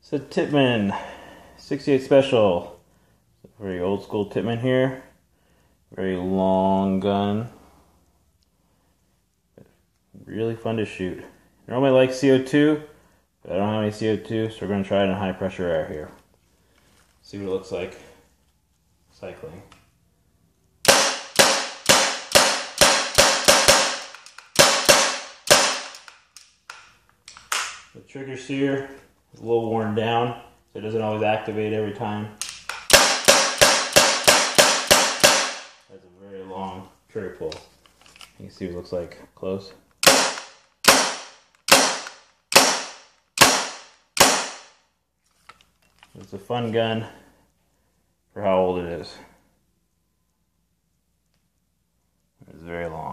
So Tippmann 68 Special. Very old school Tippmann here. Very long gun. Really fun to shoot. Normally I like CO2, but I don't have any CO2, so we're going to try it in high pressure air here. See what it looks like cycling. The trigger sear is a little worn down, so it doesn't always activate every time. Has a very long trigger pull. You can see what it looks like close. It's a fun gun for how old it is. It's very long.